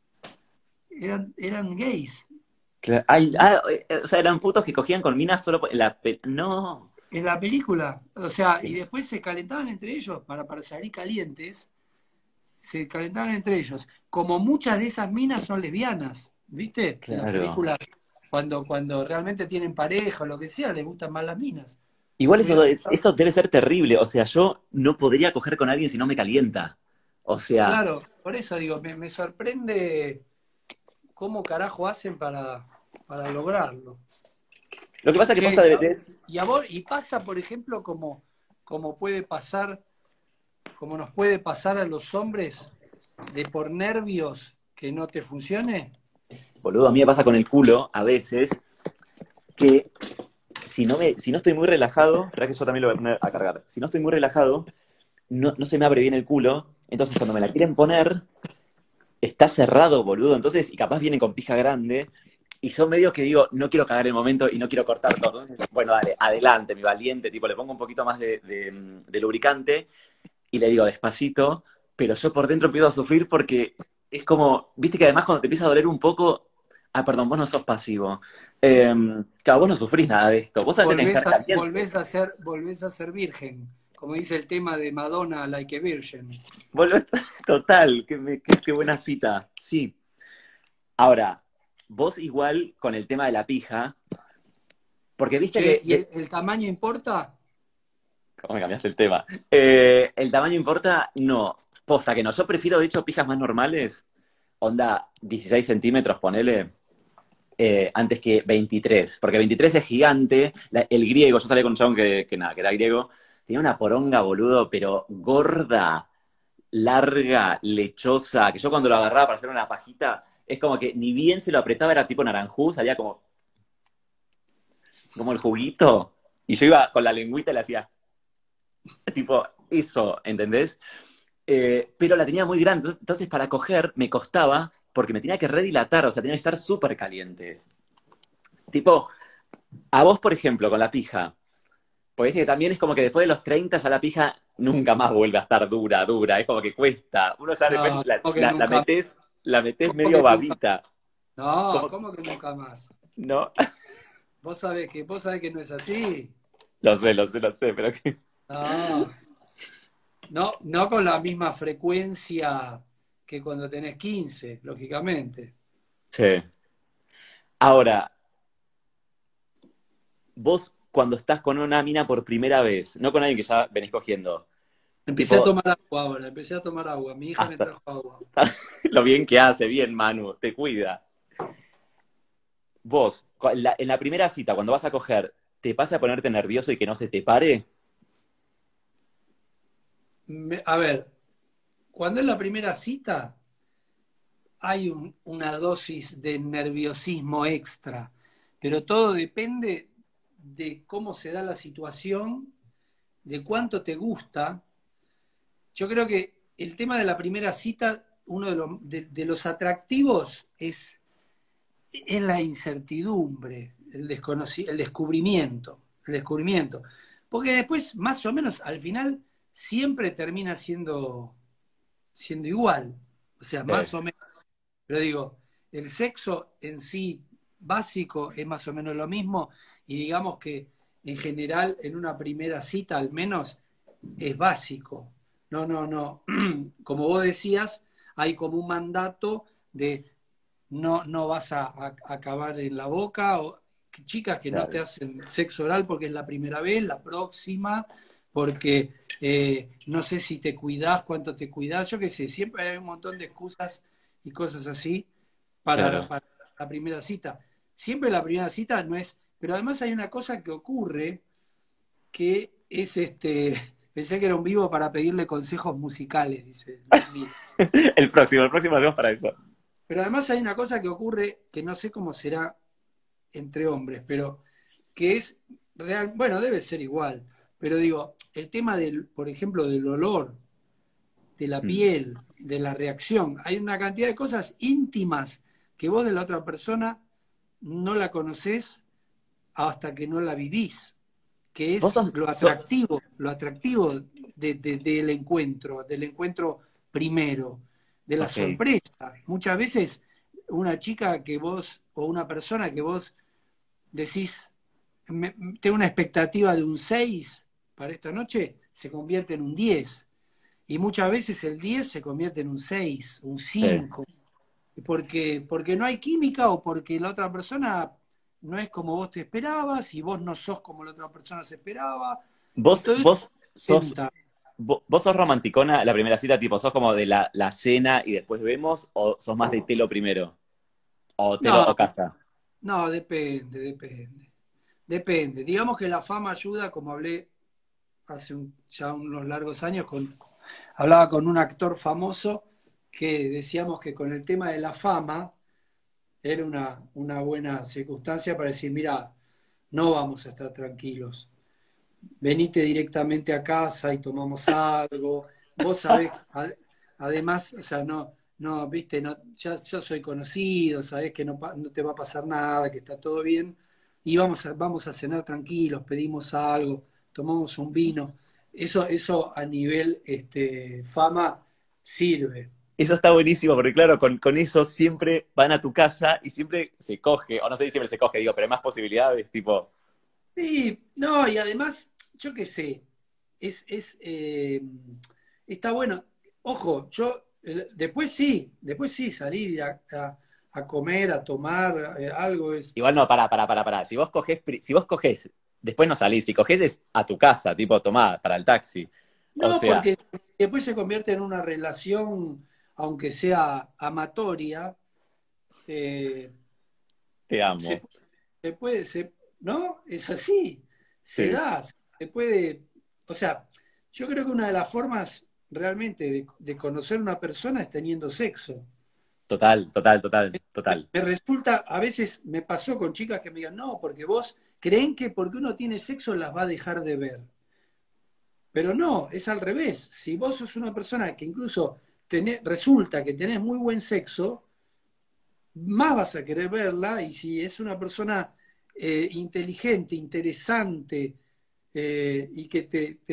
Eran gays. Ay, o sea, eran putos que cogían con minas solo No. En la película, o sea, y después se calentaban entre ellos para salir calientes, se calentaban entre ellos. Como muchas de esas minas son lesbianas, ¿viste? En las Claro. películas, cuando realmente tienen pareja o lo que sea, les gustan más las minas. Igual Pero eso debe ser terrible. O sea, yo no podría coger con alguien si no me calienta. O sea, claro, por eso digo, me sorprende cómo carajo hacen para lograrlo. lo que pasa es que posta Che, de. y a vos, y pasa, por ejemplo, como puede pasar, como nos puede pasar a los hombres de por nervios que no te funcione. Boludo, a mí me pasa con el culo a veces que si no estoy muy relajado, espera que yo también lo voy a poner a cargar. Si no estoy muy relajado, no se me abre bien el culo. Entonces cuando me la quieren poner, está cerrado, boludo. Entonces, y capaz vienen con pija grande. Y yo medio que digo, no quiero cagar el momento y no quiero cortar todo. Entonces, bueno, dale, adelante, mi valiente. Tipo, le pongo un poquito más de lubricante y le digo despacito, pero yo por dentro empiezo a sufrir porque es como, viste que además cuando te empieza a doler un poco, ah, perdón, vos no sos pasivo. Claro, vos no sufrís nada de esto, vos sabés que tenés que estar caliente. Volvés a ser virgen, como dice el tema de Madonna, Like a Virgin. Boludo, total, qué buena cita. Sí. Ahora, vos igual con el tema de la pija, porque viste Che, que... ¿y el tamaño importa? ¿Cómo me cambiaste el tema? ¿El tamaño importa? No. Posta que no. Yo prefiero, de hecho, pijas más normales. Onda 16 centímetros, ponele. Antes que 23. Porque 23 es gigante. El griego, yo salí con un chabón que nada, que era griego. Tenía una poronga, boludo, pero gorda, larga, lechosa. Que yo cuando lo agarraba para hacer una pajita, es como que ni bien se lo apretaba, era tipo naranjú, salía como el juguito. Y yo iba con la lengüita y le hacía tipo eso, ¿entendés? Pero la tenía muy grande, entonces para coger me costaba porque me tenía que redilatar, o sea, tenía que estar súper caliente. Tipo, a vos, por ejemplo, con la pija, porque es que también es como que después de los 30 ya la pija nunca más vuelve a estar dura, dura, es como que cuesta. Uno ya después No, la, ¿cómo que la- la nunca? metés, la metés ¿Cómo medio que nunca? babita. No, ¿Cómo? ¿cómo que nunca más? No, Vos sabés que no es así. lo sé, pero que... No, no, no con la misma frecuencia que cuando tenés 15, lógicamente. Sí. Ahora, vos cuando estás con una mina por primera vez, no con alguien que ya venís cogiendo, Empecé a tipo, tomar agua ahora, empecé a tomar agua. Mi hija me hasta trajo agua. lo bien que hace, bien Manu, te cuida. Vos, en la primera cita, cuando vas a coger, ¿te pasa a ponerte nervioso y que no se te pare? A ver, cuando es la primera cita, hay una dosis de nerviosismo extra, pero todo depende de cómo se da la situación, de cuánto te gusta. Yo creo que el tema de la primera cita, uno de los atractivos es la incertidumbre, el descubrimiento, el descubrimiento. Porque después, más o menos, al final, siempre termina siendo igual. O sea, Sí, más o menos. Pero digo, el sexo en sí básico es más o menos lo mismo y digamos que en general en una primera cita al menos es básico. No, no, no. Como vos decías, hay como un mandato de no vas a acabar en la boca, o chicas que no te claro, hacen sexo oral porque es la primera vez, la próxima, porque no sé si te cuidás, cuánto te cuidás, yo qué sé, siempre hay un montón de excusas y cosas así claro. para la primera cita. Siempre la primera cita no es, pero además hay una cosa que ocurre que es pensé que era un vivo para pedirle consejos musicales, dice Ludmila. El próximo hacemos para eso. Pero además hay una cosa que ocurre que no sé cómo será entre hombres, pero que es real, bueno, debe ser igual, pero digo, el tema del, por ejemplo, del olor, de la Mm, piel, de la reacción, hay una cantidad de cosas íntimas que vos de la otra persona no la conocés hasta que no la vivís, que Vos es sos, lo atractivo del encuentro primero, de la ok. sorpresa. Muchas veces una chica que vos, o una persona que vos decís, tengo una expectativa de un 6 para esta noche, se convierte en un 10. Y muchas veces el 10 se convierte en un 6, un Sí. 5 porque no hay química o porque la otra persona no es como vos te esperabas y vos no sos como la otra persona se esperaba. Y Vos, todo eso vos sos, cuenta. vos sos romanticona la primera cita, tipo, sos como de la cena y después vemos, o sos más de telo primero, o telo No, o casa. no, depende. Depende. Digamos que la fama ayuda, como hablé hace ya unos largos años, hablaba con un actor famoso que decíamos que con el tema de la fama era una buena circunstancia para decir, mira, no vamos a estar tranquilos. Venite directamente a casa y tomamos algo. Vos sabés, además, o sea, no, viste, no, ya soy conocido, sabés que no te va a pasar nada, que está todo bien, y vamos a cenar tranquilos, pedimos algo, tomamos un vino. Eso a nivel fama sirve. Eso está buenísimo, porque claro, con eso siempre van a tu casa y siempre se coge, o no sé si siempre se coge, digo, pero hay más posibilidades, tipo, Sí, no, y además, yo qué sé, está bueno. Ojo, después sí, salir a comer, a tomar algo es. Igual no, pará. Si vos cogés, después no salís, si cogés es a tu casa, tipo, tomá, para el taxi. O No, sea, porque después se convierte en una relación, aunque sea amatoria, eh, te se, amo. se puede, ¿no? Es así, se Sí. da, se puede, o sea, yo creo que una de las formas realmente de conocer a una persona es teniendo sexo. Total. Me resulta, a veces me pasó con chicas que me digan, no, porque vos creen que porque uno tiene sexo las va a dejar de ver. Pero no, es al revés. Si vos sos una persona que incluso resulta que tenés muy buen sexo, más vas a querer verla y si es una persona inteligente, interesante y que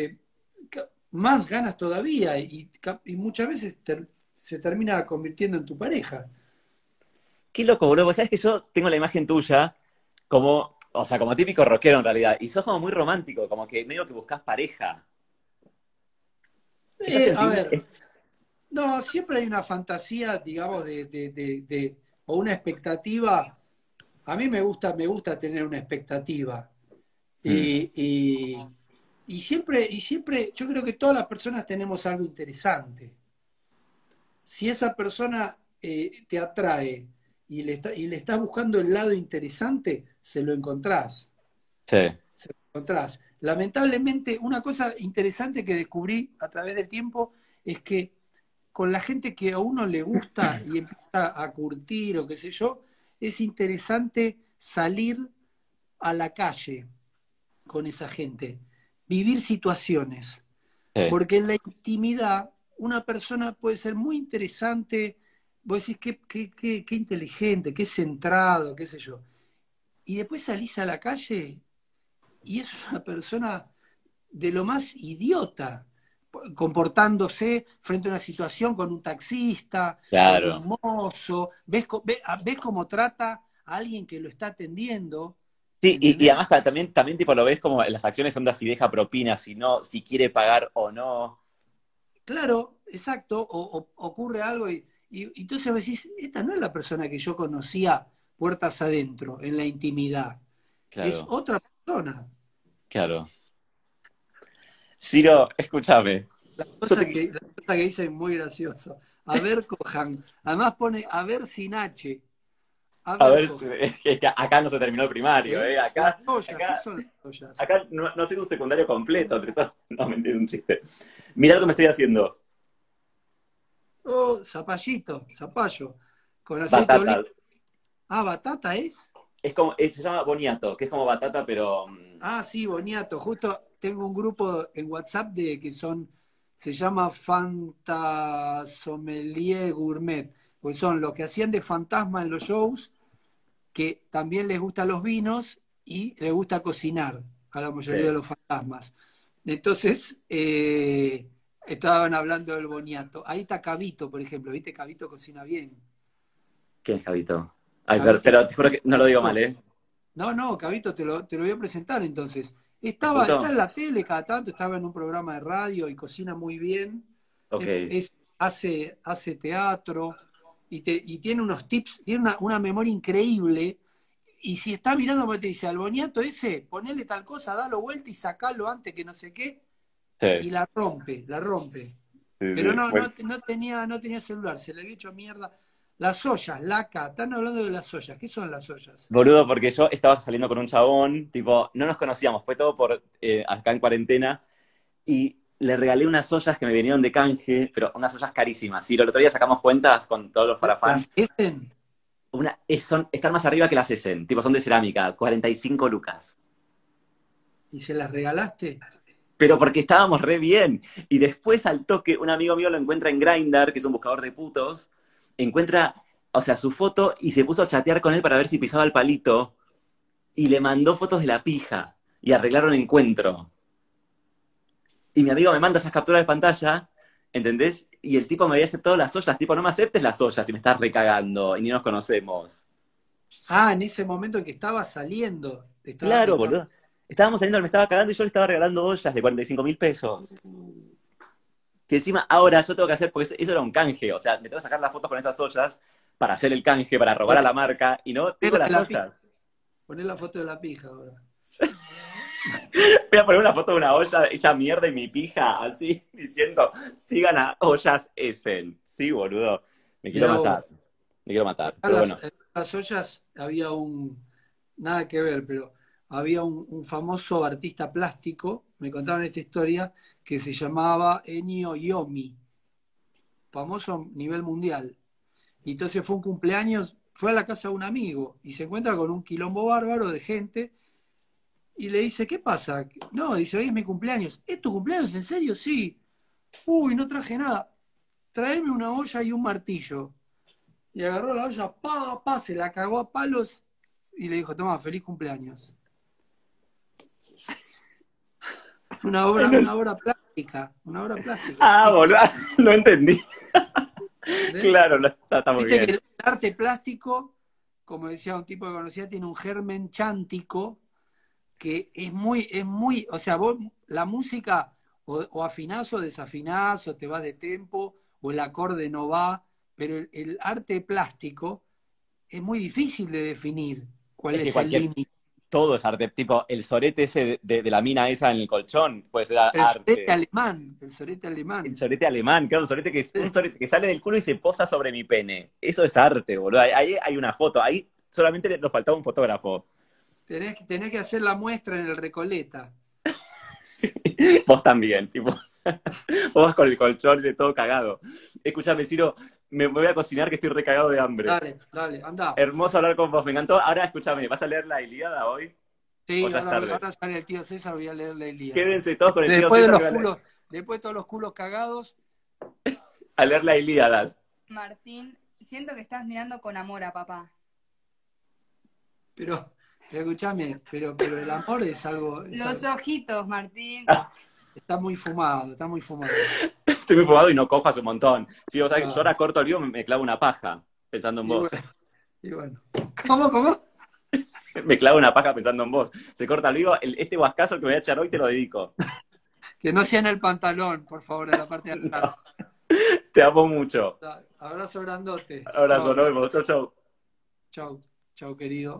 más ganas todavía y muchas veces se termina convirtiendo en tu pareja. Qué loco, boludo. Vos sabés que yo tengo la imagen tuya como, o sea, como típico rockero en realidad. Y sos como muy romántico, como que medio que buscás pareja. ¿Estás A sentido? ver, no, siempre hay una fantasía, digamos, o una expectativa. A mí me gusta tener una expectativa. Mm, Y, y- y siempre, yo creo que todas las personas tenemos algo interesante. Si esa persona te atrae y le estás buscando el lado interesante, se lo encontrás. sí. Se lo encontrás. Lamentablemente, una cosa interesante que descubrí a través del tiempo es que con la gente que a uno le gusta y empieza a curtir o qué sé yo, es interesante salir a la calle con esa gente, vivir situaciones, Sí. porque en la intimidad una persona puede ser muy interesante, vos decís qué inteligente, qué centrado, qué sé yo, y después salís a la calle y es una persona de lo más idiota, comportándose frente a una situación con un taxista, con Claro. un mozo, ves cómo trata a alguien que lo está atendiendo, Sí, y ¿entendés? además también tipo lo ves como en las acciones onda si deja propina, si no, si quiere pagar o no. Claro, exacto, ocurre algo y entonces vos decís, esta no es la persona que yo conocía puertas adentro, en la intimidad, es Claro, otra persona. claro. Ciro, escúchame. Yo La cosa que dice es muy gracioso. A ver, cojan. Además pone a ver sin H. A a ver, ver, cojan. es que acá no se terminó el primario, ¿Eh? ¿eh? Las Acá, ollas, ¿qué acá, son las ollas? acá no ha sido un secundario completo, entre todos. No, mentira, es un chiste. Mirá lo que me estoy haciendo. Oh, zapallito, zapallo, con aceite de oliva. Batata. Ah, batata es. Es como, se llama boniato, que es como batata, pero Ah, sí, boniato. Justo tengo un grupo en WhatsApp se llama Fantasomelier Gourmet, pues son los que hacían de fantasma en los shows, que también les gustan los vinos y les gusta cocinar a la sí. mayoría de los fantasmas. Entonces, estaban hablando del boniato. Ahí está Cabito, por ejemplo, ¿viste? Cabito cocina bien. ¿Quién es Javito? Ay, Cabito, pero te juro que no lo digo mal, ¿eh? no, no, Cabito, te lo voy a presentar entonces. Está ¿Cabito? en la tele cada tanto, estaba en un programa de radio y cocina muy bien. Ok. Hace teatro y tiene unos tips, tiene una memoria increíble. Y si está mirando, pues te dice, al boniato ese, ponele tal cosa, dalo vuelta y sacalo antes que no sé qué, Sí, y la rompe, la rompe. Pero sí. no, Bueno, no tenía celular, se le había hecho mierda. Las ollas, laca, están hablando de las ollas. ¿Qué son las ollas? boludo, porque yo estaba saliendo con un chabón, tipo, no nos conocíamos, fue todo por acá en cuarentena, y le regalé unas ollas que me vinieron de canje, pero unas ollas carísimas. Y el otro día sacamos cuentas con todos los ¿Las farafán. Essen? Están más arriba que las Essen, tipo, son de cerámica, 45 lucas. ¿Y se las regalaste? Pero porque estábamos re bien. Y después al toque, un amigo mío lo encuentra en Grindr, que es un buscador de putos, encuentra, o sea, su foto y se puso a chatear con él para ver si pisaba el palito y le mandó fotos de la pija y arreglaron encuentro. Y mi amigo me manda esas capturas de pantalla, ¿entendés? Y el tipo me había aceptado las ollas, tipo, no me aceptes las ollas si me estás recagando y ni nos conocemos. Ah, en ese momento en que estaba saliendo. Claro, boludo. Estábamos saliendo, me estaba cagando y yo le estaba regalando ollas de 45.000 pesos. Que encima ahora yo tengo que hacer, porque eso era un canje, o sea, me tengo que sacar las fotos con esas ollas para hacer el canje, para robar a la marca, y no tengo las ollas. Poné la foto de la pija ahora. Voy a poner una foto de una olla hecha mierda en mi pija, así, diciendo, sigan a Ollas Essen. Sí, boludo. Me quiero Mirá matar. vos. Me quiero matar. Acá Pero bueno. las ollas había nada que ver, pero había un famoso artista plástico, me contaban esta historia, que se llamaba Ennio Iommi, famoso a nivel mundial. Y entonces fue un cumpleaños, fue a la casa de un amigo y se encuentra con un quilombo bárbaro de gente y le dice, ¿qué pasa? No, dice, hoy es mi cumpleaños. ¿Es tu cumpleaños? ¿En serio? Sí. Uy, no traje nada. Traeme una olla y un martillo. Y agarró la olla, se la cagó a palos y le dijo, toma, feliz cumpleaños. Una obra plástica, una obra plástica. Ah, boludo, no entendí. ¿Entendés? Claro, no, está muy Viste bien. que el arte plástico, como decía un tipo que conocía, tiene un germen chántico que o sea, vos la música o afinás o desafinás o te vas de tempo o el acorde no va, pero el arte plástico es muy difícil de definir cuál Es que es el límite. todo es arte. Tipo, el sorete ese de la mina esa en el colchón puede ser El sorete arte. alemán, el sorete El alemán. sorete alemán, claro, un sorete que sale del culo y se posa sobre mi pene. Eso es arte, boludo. Ahí hay una foto. Ahí solamente nos faltaba un fotógrafo. Tenés que hacer la muestra en el Recoleta. Sí. Vos también, tipo. Vos vas con el colchón y todo cagado. Escúchame, Ciro, me voy a cocinar que estoy recagado de hambre. Dale, dale, anda. Hermoso hablar con vos, me encantó. Ahora escúchame, ¿vas a leer la Ilíada hoy? ¿O Sí, ya es tarde? ahora sale el tío César, voy a leer la Ilíada. Quédense todos con el tío Después de César que los va culos, después de todos los culos cagados, a leer la Ilíada. Martín, siento que estás mirando con amor a papá. pero escúchame, pero el amor es algo, Los ojitos, Martín. está muy fumado, está muy fumado. Estoy muy fumado y no cojo hace un montón. Sí, o sea, yo Ah, ahora corto el vivo, me clavo una paja pensando en y bueno, vos. y bueno. ¿Cómo? Me clavo una paja pensando en vos. Se corta el vivo, este guascazo que me voy a echar hoy te lo dedico. Que no sea en el pantalón, por favor, en la parte de No, atrás. te amo mucho. Abrazo grandote. Abrazo, Chau, nos vemos. Chau, chau. chau, chau, querido.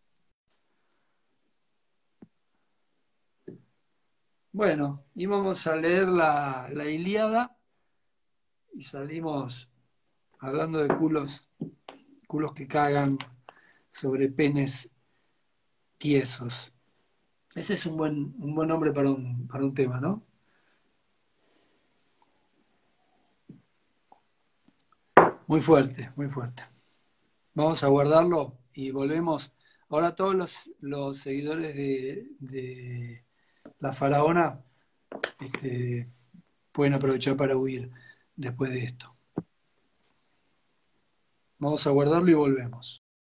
Bueno, íbamos a leer la Ilíada y salimos hablando de culos que cagan sobre penes tiesos. Ese es un buen nombre para un tema, ¿no? Muy fuerte, muy fuerte. Vamos a guardarlo y volvemos. Ahora todos los seguidores de la faraona pueden aprovechar para huir después de esto. Vamos a guardarlo y volvemos.